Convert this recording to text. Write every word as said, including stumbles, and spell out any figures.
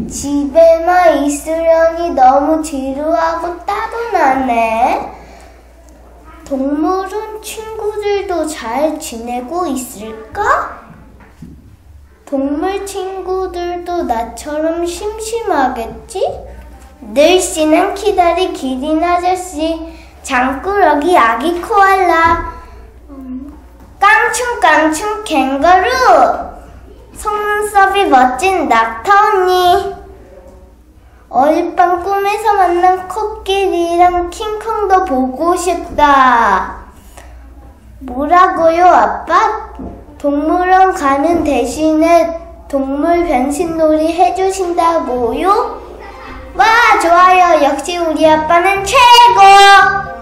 집에만 있으려니 너무 지루하고 따분하네. 동물은 친구들도 잘 지내고 있을까? 동물 친구들도 나처럼 심심하겠지? 늘씬한 키다리 기린 아저씨, 장꾸러기 아기 코알라, 깡충깡충 캥거루, 속눈썹이 멋진 낙타 언니, 어젯 밤 꿈에서 만난 코끼리랑 킹콩도 보고 싶다. 뭐라고요, 아빠? 동물원 가는 대신에 동물 변신놀이 해주신다고요? 와, 좋아요. 역시 우리 아빠는 최고!